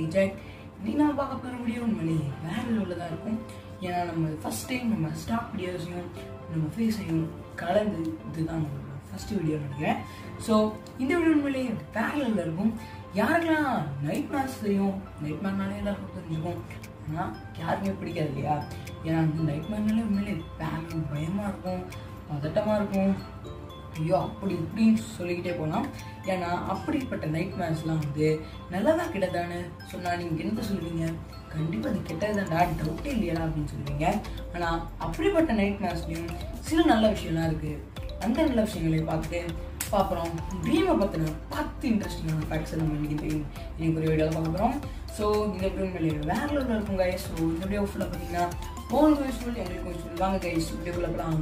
ஜெக். இன்னைக்கு நம்ம பார்க்க போகிற வீடியோ உண்மையிலேயே வேற லெவலில் தான் இருக்கும். ஏன்னா நம்ம ஃபர்ஸ்ட் டைம் நம்ம ஸ்டாக் வீடியோஸையும் நம்ம ஃபேஸையும் கலந்து இதுதான் நம்மளோட ஃபர்ஸ்ட் வீடியோ நினைக்கிறேன். ஸோ இந்த வீடியோ உண்மையிலேயே வேற லெவலில் இருக்கும். யாருக்கெல்லாம் நைட் மேட்ச் தெரியும், நைட் மேட்ச்னாலே எல்லாருக்கும் தெரிஞ்சுக்கும். ஆனால் யாருக்குமே பிடிக்காது இல்லையா? ஏன்னா வந்து நைட் மேட்ச்னாலே உண்மையிலே வேற பயமாக இருக்கும், பதட்டமாக இருக்கும். ஐயோ அப்படி இப்படின்னு சொல்லிக்கிட்டே போகலாம். ஏன்னா அப்படிப்பட்ட நைட் மேட்ச்லாம் வந்து நல்லதா கெட்டதான்னு சொன்னால் நீங்கள் என்ன சொல்லுவீங்க? கண்டிப்பாக அது கெட்டதுதான்டா, டவுட்டே இல்லையா அப்படின்னு சொல்லுவீங்க. ஆனால் அப்படிப்பட்ட நைட் மேட்ச்லையும் சில நல்ல விஷயம்லாம் இருக்குது. அந்த நல்ல விஷயங்களை பார்த்துட்டு பார்க்குறோம். ட்ரீமை பற்றின 10 இன்ட்ரெஸ்டிங்கான ஃபேக்ட்ஸை நம்ம இன்னைக்கு ஒரு வீடியோவில் பார்க்க போகிறோம். ஸோ இந்த வீடியோ வேற லெவலில் இருக்கும் கைஸ். ஸோ இந்த வீடியோ ஃபுல்லாக பார்த்தீங்கன்னா உங்களுக்கு யூஸ்ஃபுல், எங்களுக்கு யூஸ்ஃபுல். வாங்க கைஸ் வீடியோக்குள்ள போகலாம்.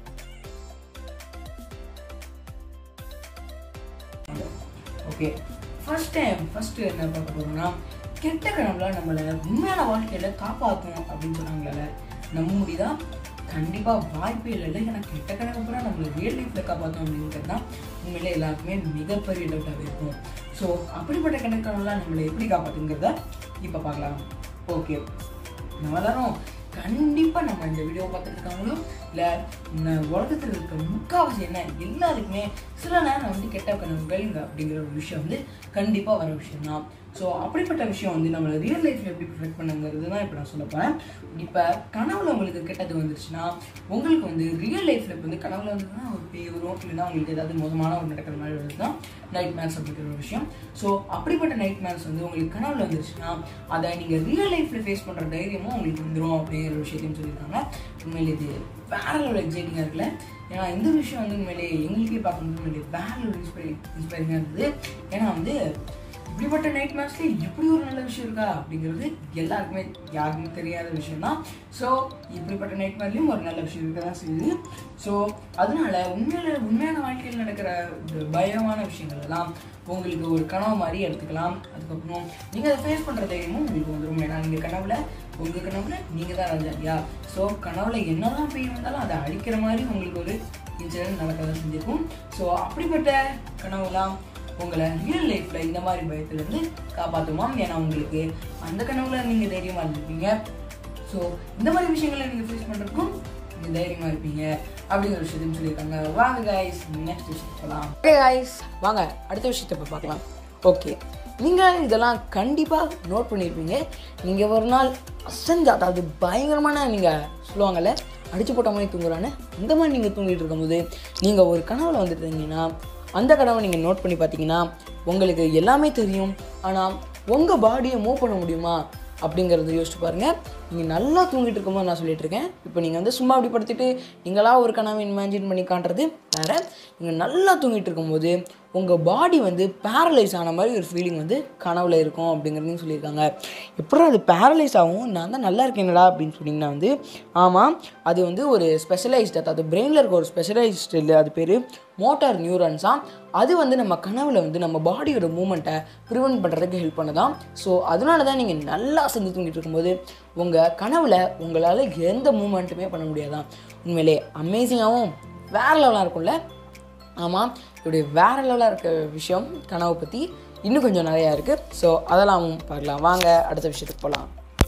ஓகே, ஃபர்ஸ்ட் என்ன பார்க்க போகிறோம்னா, கெட்ட கனவுல நம்மளை உண்மையான வாழ்க்கையில் காப்பாற்றும் அப்படின்னு சொன்னாங்களே, நம்ப முடியுதா? கண்டிப்பாக வாய்ப்பே இல்லை. ஏன்னா கெட்ட கனவு கூட நம்மளை ரியல் லைஃப்பில் காப்பாற்றும் அப்படிங்கிறது தான் உண்மையிலே எல்லாருக்குமே மிகப்பெரிய டவுட்டாகவே இருக்கும். ஸோ அப்படிப்பட்ட கெட்ட கனவுலாம் நம்மளை எப்படி காப்பாற்றுங்கிறத இப்போ பார்க்கலாம். ஓகே, நம்ம எல்லாரும் கண்டிப்பாக நம்ம இந்த வீடியோ பார்த்துட்டு இருக்காங்களோ இல்லை உலகத்தில் இருக்க முக்கால்வாசி என்ன எல்லாருக்குமே சில நேரம் வந்து கெட்ட கனவுகள் அப்படிங்கிற ஒரு விஷயம் வந்து கண்டிப்பாக வர விஷயம் தான். ஸோ அப்படிப்பட்ட விஷயம் வந்து நம்மளை ரியல் லைஃப்பில் எப்படி ப்ரிஃபெக்ட் பண்ணுங்கிறது தான் இப்போ நான் சொல்ல போகிறேன். இப்போ கனவுல உங்களுக்கு கெட்டது வந்துருச்சுன்னா, உங்களுக்கு வந்து ரியல் லைஃப்பில் இப்போ வந்து கனவுல வந்துன்னா ஒரு பேய் வரும், இல்லைன்னா உங்களுக்கு ஏதாவது மோசமான ஒரு நடக்கிற மாதிரி வருது தான் நைட் மேட்ச் அப்படிங்கிற ஒரு விஷயம். ஸோ அப்படிப்பட்ட நைட் மேட்ச் வந்து உங்களுக்கு கனவுல வந்துருச்சுன்னா அதை நீங்கள் ரியல் லைஃப்பில் ஃபேஸ் பண்ணுற தைரியமும் உங்களுக்கு வந்துடும் அப்படிங்கிற ஒரு விஷயத்தையும் சொல்லியிருக்காங்க. உண்மையிலே இது வேற லெவல் எக்ஸைட்டிங்காக இருக்குல்ல? ஏன்னா இந்த விஷயம் வந்து உண்மையிலே எங்களுக்கே பார்க்கும்போது உண்மையிலே வேற லெவல் இன்ஸ்பைரிங்காக இருந்தது. ஏன்னா வந்து இப்படிப்பட்ட நைட் மேட்ச்ல இப்படி ஒரு நல்ல விஷயம் இருக்கா அப்படிங்கிறது எல்லாருக்குமே யாருக்குமே தெரியாத விஷயம் தான். ஸோ இப்படிப்பட்ட நைட் மேட்ச்லையும் ஒரு நல்ல விஷயம் இருக்க தான் செய்யுது. ஸோ அதனால உண்மையான வாழ்க்கையில் நடக்கிற பயமான விஷயங்கள் எல்லாம் உங்களுக்கு ஒரு கனவு மாதிரி எடுத்துக்கலாம். அதுக்கப்புறம் நீங்கள் அதை ஃபேஸ் பண்ணுற தைரியமும் உங்களுக்கு வந்துடும். ஏன்னா நீங்கள் உங்கள் கனவுல நீங்கள் தான் ராஜாடியா. ஸோ கனவுல என்னதான் பெய்ய வந்தாலும் அதை அழிக்கிற மாதிரி உங்களுக்கு ஒரு இன்சிடென்ட் நடக்க தான் செஞ்சிருக்கும். ஸோ அப்படிப்பட்ட கனவுலாம் உங்களை ரியல் லைஃப்பில் இந்த மாதிரி பயத்துலேருந்து காப்பாற்றுமாம். ஏன்னா உங்களுக்கு அந்த கனவுல நீங்கள் தைரியமாக இருந்திருப்பீங்க. ஸோ இந்த மாதிரி விஷயங்களை நீங்கள் ஃபேஸ் பண்ணுறதுக்கும் நீங்கள் தைரியமாக இருப்பீங்க அப்படிங்கிற விஷயத்தையும் சொல்லியிருக்காங்க. வாங்க கைஸ் நெக்ஸ்ட் விஷயத்தை போகலாம். ஓகே கைஸ், வாங்க அடுத்த விஷயத்தை இப்போ பார்க்கலாம். ஓகே, நீங்கள் இதெல்லாம் கண்டிப்பாக நோட் பண்ணியிருப்பீங்க. நீங்கள் ஒரு நாள் அசஞ்சா, அதாவது பயங்கரமான நீங்கள் சொல்லுவாங்கள்ல அடிச்சு போட்ட மாதிரி தூங்குறான்னு, இந்த மாதிரி நீங்கள் தூங்கிட்டு இருக்கும்போது நீங்கள் ஒரு கனவுல வந்துட்டு இருந்தீங்கன்னா அந்த கனவை நீங்கள் நோட் பண்ணி பார்த்தீங்கன்னா உங்களுக்கு எல்லாமே தெரியும். ஆனால் உங்கள் பாடியை மூவ் பண்ண முடியுமா அப்படிங்கிறத யோசிச்சு பாருங்கள். நீங்கள் நல்லா தூங்கிட்டு இருக்கும்போது நான் சொல்லிட்டு இருக்கேன். இப்போ நீங்கள் வந்து சும்மா அப்படி படுத்திட்டு நீங்களா ஒரு கனவை இமேஜின் பண்ணி காட்டுறது வேறு. நீங்கள் நல்லா தூங்கிட்டு இருக்கும்போது உங்கள் பாடி வந்து பேரலைஸ் ஆன மாதிரி ஒரு ஃபீலிங் வந்து கனவுல இருக்கும் அப்படிங்கிறதையும் சொல்லியிருக்காங்க. எப்பறம் அது பேரலைஸ் ஆகும், நான் தான் நல்லா இருக்கேங்களா அப்படின்னு சொன்னீங்கன்னா வந்து ஆமாம், அது வந்து ஒரு ஸ்பெஷலைஸ்டு, அதாவது பிரெயினில் இருக்க ஒரு ஸ்பெஷலைஸ்டு இல்லை, அது பேர் மோட்டார் நியூரான்ஸாக. அது வந்து நம்ம கனவுல வந்து நம்ம பாடியோட மூமெண்ட்டை ப்ரிவென்ட் பண்ணுறதுக்கு ஹெல்ப் பண்ணுதான். ஸோ அதனால தான் நீங்கள் நல்லா செஞ்சு தூங்கிட்டு இருக்கும்போது உங்கள் கனவுல உங்களால் எந்த மூமெண்ட்டுமே பண்ண முடியாதான். உண்மையிலே அமேசிங்காகவும் வேறு லெவலாக இருக்கும்ல? ஆமாம், இப்படி வேறு லெவலாக இருக்க விஷயம் கனவை பற்றி இன்னும் கொஞ்சம் நிறையா இருக்குது. ஸோ அதெல்லாம் பார்க்கலாம். வாங்க அடுத்த விஷயத்துக்கு போகலாம்.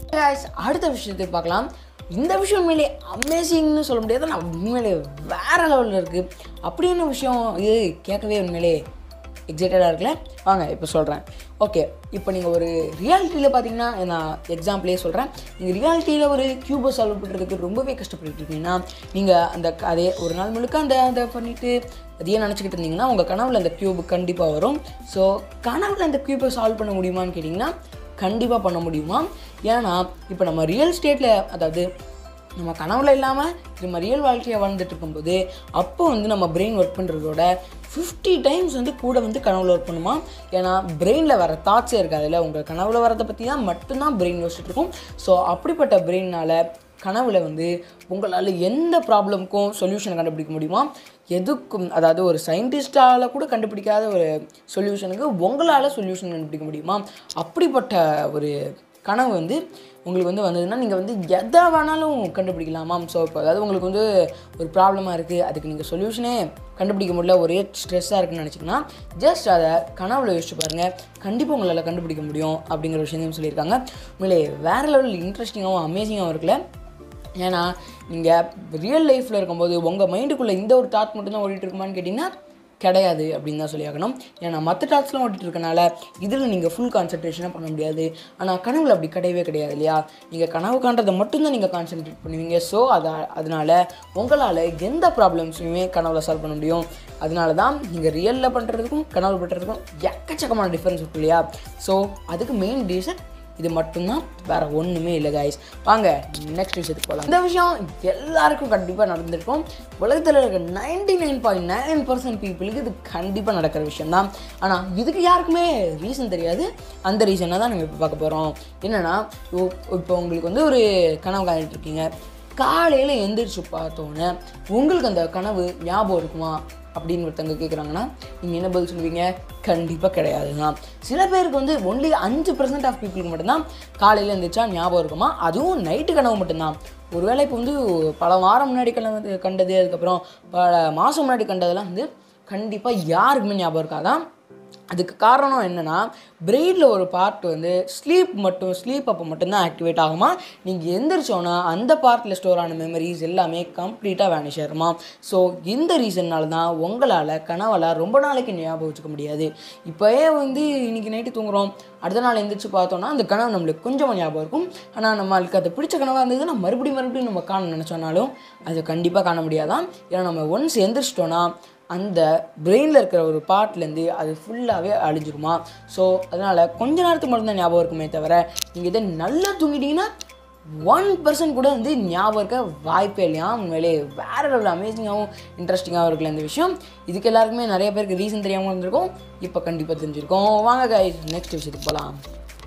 அடுத்த விஷயத்துக்கு பார்க்கலாம். இந்த விஷயம் உண்மையிலே அமேசிங்னு சொல்ல முடியாது, நான் உண்மையிலே வேறு லெவலில் இருக்குது. அப்படி என்ன விஷயம் இது கேட்கவே உண்மையிலே எக்ஸைட்டடாக இருக்குல்ல? வாங்க இப்போ சொல்கிறேன். ஓகே, இப்போ நீங்கள் ஒரு ரியாலிட்டியில் பார்த்தீங்கன்னா, நான் எக்ஸாம்பிளே சொல்கிறேன். நீங்கள் ரியாலிட்டியில் ஒரு க்யூபை சால்வ் பண்ணுறதுக்கு ரொம்பவே கஷ்டப்பட்டு இருக்கீங்கன்னா, நீங்கள் அந்த அதே ஒரு நாள் முழுக்க அதை பண்ணிவிட்டு அதையே நினச்சிக்கிட்டு இருந்தீங்கன்னா உங்கள் கனவில் அந்த க்யூபு கண்டிப்பாக வரும். ஸோ கனவில் அந்த க்யூபை சால்வ் பண்ண முடியுமான்னு கேட்டிங்கன்னா கண்டிப்பாக பண்ண முடியுமா? ஏன்னா இப்போ நம்ம ரியல் ஸ்டேட்டில், அதாவது நம்ம கனவுல இல்லாமல் நம்ம ரியல் வாழ்க்கையை வாழ்ந்துட்டு இருக்கும்போது அப்போ வந்து நம்ம பிரெயின் ஒர்க் பண்ணுறதோட 50 டைம்ஸ் வந்து கூட வந்து கனவுல ஒர்க் பண்ணுமா. ஏன்னா பிரெயினில் வர தாட்ஸே இருக்காதுல்ல, உங்கள் கனவுல வரதை பற்றி தான் மட்டும்தான் பிரெயின் யோசிச்சுட்டு இருக்கும். ஸோ அப்படிப்பட்ட பிரெயினால் கனவுல வந்து உங்களால் எந்த ப்ராப்ளமுக்கும் சொல்யூஷனை கண்டுபிடிக்க முடியுமா? எதுக்கும், அதாவது ஒரு சயின்டிஸ்டால் கூட கண்டுபிடிக்காத ஒரு சொல்யூஷனுக்கு உங்களால் சொல்யூஷன் கண்டுபிடிக்க முடியுமா? அப்படிப்பட்ட ஒரு கனவு வந்து உங்களுக்கு வந்து வந்ததுன்னா நீங்கள் வந்து எதை வேணாலும் கண்டுபிடிக்கலாமாம். ஸோ இப்போ அதாவது உங்களுக்கு வந்து ஒரு ப்ராப்ளமாக இருக்குது, அதுக்கு நீங்கள் சொல்யூஷனே கண்டுபிடிக்க முடியல, ஒரே ஸ்ட்ரெஸ்ஸாக இருக்குன்னு நினச்சிங்கன்னா ஜஸ்ட் அதை கனவுல யோசிச்சு பாருங்கள், கண்டிப்பாக உங்களால் கண்டுபிடிக்க முடியும் அப்படிங்கிற விஷயத்தையும் சொல்லியிருக்காங்க. உங்களே வேறு லெவலில் இன்ட்ரெஸ்டிங்காகவும் அமேசிங்காகவும் இருக்குல்ல. ஏன்னா நீங்கள் ரியல் லைஃப்பில் இருக்கும்போது உங்கள் மைண்டுக்குள்ளே இந்த ஒரு தாட் மட்டும்தான் ஓடிட்டு இருக்குமான்னு கேட்டிங்கன்னா கிடையாது அப்படின்னு தான் சொல்லி ஆகணும். ஏன்னா மற்ற தாட்ஸ்லாம் ஓட்டிகிட்டு இருக்கனால இதில் நீங்கள் ஃபுல் கான்சன்ட்ரேஷனாக பண்ண முடியாது. ஆனால் கனவுல அப்படி கிடையவே கிடையாது இல்லையா. நீங்கள் கனவு காண்றதை மட்டும்தான் நீங்கள் கான்சன்ட்ரேட் பண்ணுவீங்க. ஸோ அதனால் உங்களால் எந்த ப்ராப்ளம்ஸுமே கனவுல சால்வ் பண்ண முடியும். அதனால தான் நீங்கள் ரியலில் பண்ணுறதுக்கும் கனவு பண்ணுறதுக்கும் எக்கச்சக்கமான டிஃப்ரென்ஸ் இருக்கு இல்லையா. ஸோ அதுக்கு மெயின் ரீசன் இது மட்டும்தான், வேறு ஒன்றுமே இல்லை கைஸ். வாங்க நெக்ஸ்ட் விஷயத்துக்கு போகலாம். இந்த விஷயம் எல்லாருக்கும் கண்டிப்பாக நடந்திருக்கும். உலகத்தில் இருக்க 99.9% பீப்புளுக்கு இது கண்டிப்பாக நடக்கிற விஷயம்தான். ஆனால் இதுக்கு யாருக்குமே ரீசன் தெரியாது. அந்த ரீசனை தான் நம்ம இப்போ பார்க்க போகிறோம். என்னென்னா, இப்போ உங்களுக்கு வந்து ஒரு கனவு காணிட்டு இருக்கீங்க. காலையில் எந்திரிச்சு பார்த்தோன்னே உங்களுக்கு அந்த கனவு ஞாபகம் இருக்குமா அப்படின்னு ஒருத்தவங்க கேட்குறாங்கன்னா நீங்கள் என்ன பதில் சொல்லுவீங்க? கண்டிப்பாக கிடையாதுங்க. சில பேருக்கு வந்து ஒன்லி 5% ஆஃப் பீப்புளுக்கு மட்டும்தான் காலையில் எழுந்திரிச்சா ஞாபகம் இருக்குமா, அதுவும் நைட்டு கனவு மட்டும்தான். ஒருவேளை இப்போ வந்து பல வாரம் முன்னாடி கனவு கண்டது, அதுக்கப்புறம் பல மாதம் முன்னாடி கண்டதெல்லாம் வந்து கண்டிப்பாக யாருக்குமே ஞாபகம் இருக்காதான். அதுக்கு காரணம் என்னென்னா, பிரெயினில் ஒரு பார்ட் வந்து ஸ்லீப் அப்போ மட்டும்தான் ஆக்டிவேட் ஆகுமா. நீங்கள் எந்திரிச்சோன்னா அந்த பார்ட்டில் ஸ்டோர் ஆன மெமரிஸ் எல்லாமே கம்ப்ளீட்டாக வேனிஷ் ஆகிருமா. ஸோ இந்த ரீசன்னால தான் உங்களால் கனவெல்லாம் ரொம்ப நாளைக்கு ஞாபகம் வச்சுக்க முடியாது. இப்போயே வந்து இன்றைக்கி நைட்டு தூங்குகிறோம், அடுத்த நாள் எந்திரிச்சு பார்த்தோன்னா அந்த கனவு நம்மளுக்கு கொஞ்சம் ஞாபகம் இருக்கும். ஆனால் நம்மளுக்கு அது பிடிச்ச கனவாக இருந்ததுன்னா மறுபடியும் நம்ம காண நினச்சோன்னாலும் அதை கண்டிப்பாக காண முடியாதான். ஏன்னா நம்ம ஒன்ஸ் எந்திரிச்சிட்டோன்னா அந்த பிரெயினில் இருக்கிற ஒரு பார்ட்லேருந்து அது ஃபுல்லாகவே அழிஞ்சிருமா. ஸோ அதனால் கொஞ்ச நேரத்துக்கு மட்டும்தான் ஞாபகம் இருக்குமே தவிர நீங்கள் இதை நல்லா தூங்கிட்டீங்கன்னா 1% கூட வந்து ஞாபகம் இருக்க வாய்ப்பே இல்லையா. உண்மையிலே வேறு லெவலில் அமேசிங்காகவும் இன்ட்ரெஸ்டிங்காகவும் இருக்குல்ல இந்த விஷயம். இதுக்கு எல்லாருக்குமே நிறைய பேருக்கு ரீசன் தெரியாமல் இருந்திருக்கும், இப்போ கண்டிப்பாக தெரிஞ்சிருக்கோம். வாங்க கைஸ் நெக்ஸ்ட் விஷயத்துக்கு போகலாம்.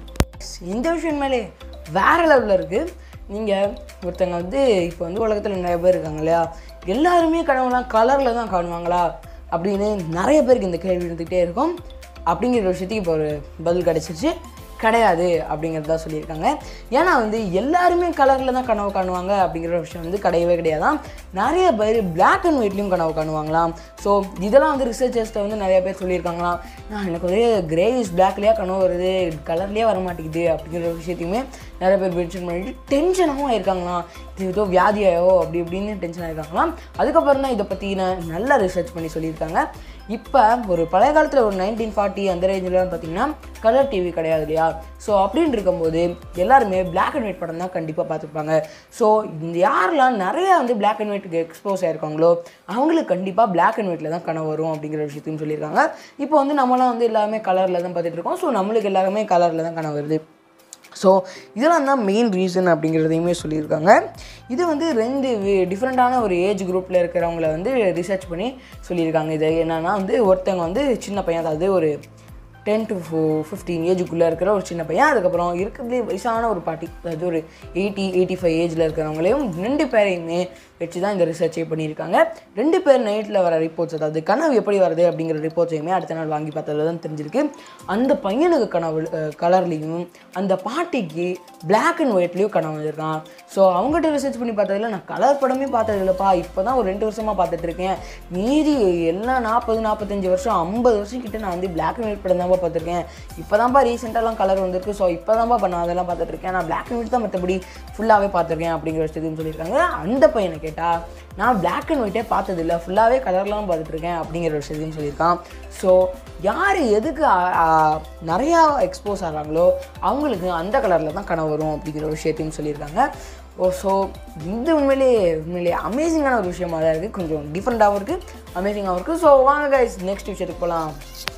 இந்த விஷயம் மேலே வேறு லெவலில் இருக்குது. நீங்கள் ஒருத்தங்க வந்து இப்போ வந்து உலகத்தில் நிறைய பேர் இருக்காங்க இல்லையா, எல்லாருமே கனவுலாம் கலரில் தான் காணுவாங்களா அப்படின்னு நிறைய பேருக்கு இந்த கேள்வி இருந்துகிட்டே இருக்கும். அப்படிங்கிற விஷயத்துக்கு இப்போ ஒரு பதில் கிடச்சிருச்சு. கிடையாது அப்படிங்கிறது தான் சொல்லியிருக்காங்க. ஏன்னா வந்து எல்லாருமே கலரில் தான் கனவு காணுவாங்க அப்படிங்கிற விஷயம் வந்து கிடையவே கிடையாதான். நிறைய பேர் பிளாக் அண்ட் ஒயிட்லேயும் கனவு காணுவாங்களாம். ஸோ இதெல்லாம் வந்து ரிசர்ச்சர்ஸ்ட்டை வந்து நிறைய பேர் சொல்லியிருக்காங்களாம். எனக்கு ஒரே கிரேஸ் பிளாக்லேயே கனவு வருது, கலர்லேயே வர மாட்டேங்குது அப்படிங்கிற விஷயத்தையுமே நிறைய பேர் மென்ஷன் பண்ணிட்டு டென்ஷனாகவும் ஆயிருக்காங்களாம். இது ஏதோ வியாதியாயோ அப்படி இப்படின்னு டென்ஷன் ஆகிருக்காங்களாம். அதுக்கப்புறம் தான் இதை பற்றின நல்லா ரிசர்ச் பண்ணி சொல்லியிருக்காங்க. இப்போ ஒரு பழைய காலத்தில் ஒரு 1940 அந்த ரேஞ்சில்லாம் பார்த்திங்கன்னா கலர் டிவி கிடையாது இல்லையா. ஸோ அப்படின்னு இருக்கும்போது எல்லாருமே பிளாக் அண்ட் ஒயிட் படம் தான் கண்டிப்பாக பார்த்துருப்பாங்க. ஸோ இந்த யாரெல்லாம் நிறையா வந்து பிளாக் அண்ட் ஒயிட்டுக்கு எக்ஸ்போஸ் ஆகிருக்காங்களோ அவங்களுக்கு கண்டிப்பாக பிளாக் அண்ட் ஒயிட்டில் தான் கனவு வரும் அப்படிங்கிற விஷயத்தையும் சொல்லியிருக்காங்க. இப்போ வந்து நம்மளாம் வந்து எல்லாமே கலரில் தான் பார்த்துட்டு இருக்கோம். ஸோ நம்மளுக்கு எல்லாருமே கலரில் தான் கனவு வருது. ஸோ இதெல்லாம் தான் மெயின் ரீசன் அப்படிங்கிறதையுமே சொல்லியிருக்காங்க. இது வந்து 2 டிஃப்ரெண்ட்டான ஒரு ஏஜ் குரூப்பில் இருக்கிறவங்கள வந்து ரிசர்ச் பண்ணி சொல்லியிருக்காங்க. இது என்னென்னா வந்து ஒருத்தவங்க வந்து சின்ன பையன், அதாவது ஒரு 10 to 15 ஏஜுக்குள்ளே இருக்கிற ஒரு சின்ன பையன், அதுக்கப்புறம் இருக்கிறதுலே வயசான ஒரு பாட்டி, அதாவது ஒரு 80-85 ஏஜில் இருக்கிறவங்களையும் 2 பேரையுமே வச்சு தான் இந்த ரிசர்ச்சே பண்ணியிருக்காங்க. 2 பேர் நைட்டில் வர ரிப்போர்ட்ஸ், அதாவது கனவு எப்படி வருது அப்படிங்கிற ரிப்போர்ட்ஸையுமே அடுத்த நாள் வாங்கி பார்த்தது தான் தெரிஞ்சிருக்கு. அந்த பையனுக்கு கனவு கலர்லேயும் அந்த பாட்டிக்கு பிளாக் அண்ட் ஒயிட்லேயும் கனவு வந்திருக்கான். ஸோ அவங்ககிட்ட ரிசர்ச் பண்ணி பார்த்ததில் நான் கலர் படமே பார்த்தது இல்லைப்பா, இப்போ தான் ஒரு 2 வருஷமாக பார்த்துட்ருக்கேன், மீதி எல்லாம் 40-45 வருஷம் 50 வருஷம் கிட்ட நான் வந்து பிளாக் அண்ட் ஒயிட் படம் தான் பார்த்துருக்கேன், இப்போ தான்ப்பா ரீசெண்டாலாம் கலர் வந்திருக்கு, ஸோ இப்போ தான்ப்பா நான் அதெல்லாம் பார்த்துட்ருக்கேன், நான் பிளாக் அண்ட் ஒயிட் தான் மற்றபடி ஃபுல்லாகவே பார்த்துருக்கேன் அப்படிங்கிற விஷயத்தையும் சொல்லியிருக்காங்க. அந்த பையனை கேட்டால் நான் பிளாக் அண்ட் ஒயிட்டே பார்த்ததில்லை, ஃபுல்லாகவே கலர்லாம் பார்த்துட்ருக்கேன் அப்படிங்கிற விஷயத்தையும் சொல்லியிருக்கான். ஸோ யார் எதுக்கு நிறையா எக்ஸ்போஸ் ஆகிறாங்களோ அவங்களுக்கு அந்த கலரில் தான் கனவு வரும் அப்படிங்கிற விஷயத்தையும் சொல்லியிருக்காங்க. ஸோ இது உண்மையிலே அமேசிங்கான ஒரு விஷயமாக தான் இருக்குது, கொஞ்சம் டிஃப்ரெண்ட்டாகவும் இருக்குது, அமேசிங்காகவும் இருக்குது. ஸோ வாங்க கைஸ் நெக்ஸ்ட் விஷயத்துக்கு போகலாம்.